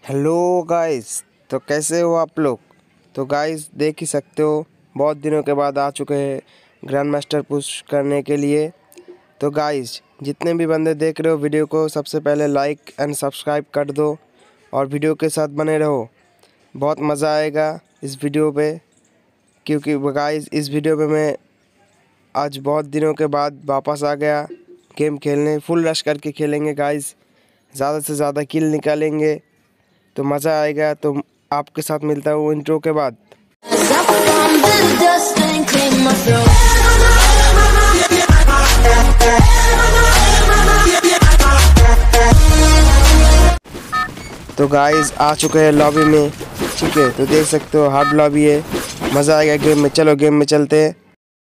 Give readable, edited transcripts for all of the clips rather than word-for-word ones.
Hello guys. तो कैसे हो आप लोग। तो गाइस देख ही सकते हो बहुत दिनों के बाद आ चुके हैं ग्रैंड मास्टर पुश करने के लिए। तो गाइस जितने भी बंदे देख रहे हो वीडियो को, सबसे पहले लाइक एंड सब्सक्राइब कर दो और वीडियो के साथ बने रहो। बहुत मज़ा आएगा इस वीडियो पे, क्योंकि गाइस इस वीडियो पे मैं आज बहुत दिनों के बाद वापस आ गया गेम खेलने। फुल रश करके खेलेंगे गाइस, ज़्यादा से ज़्यादा किल निकालेंगे तो मज़ा आएगा। तो आपके साथ मिलता हूँ इंट्रो के बाद। तो गाइस आ चुके हैं लॉबी में, ठीक है। तो देख सकते हो हार्ड लॉबी है, मज़ा आएगा गेम में। चलो गेम में चलते हैं।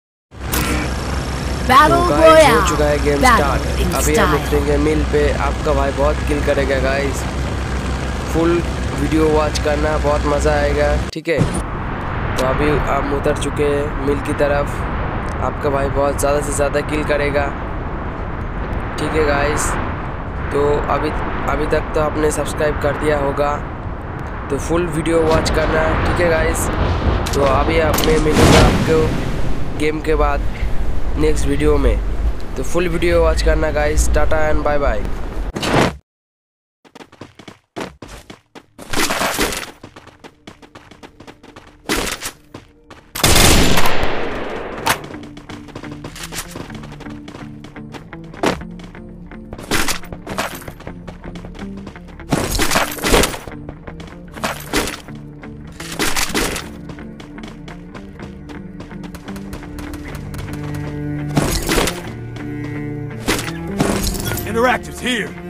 तो गाइस हो चुका है गेम स्टार्ट। अभी हम उतरेंगे मिल पे। आपका भाई बहुत किल करेगा गाइस, फुल वीडियो वॉच करना, बहुत मज़ा आएगा, ठीक है। तो अभी हम उतर चुके हैं मिल की तरफ। आपका भाई बहुत ज़्यादा से ज़्यादा किल करेगा, ठीक है गाइस। तो अभी तक तो आपने सब्सक्राइब कर दिया होगा, तो फुल वीडियो वॉच करना, ठीक है गाइस। तो अभी मैं मिलूँगा आपको गेम के बाद नेक्स्ट वीडियो में। तो फुल वीडियो वॉच करना guys. Tata and bye bye. Interactive's here!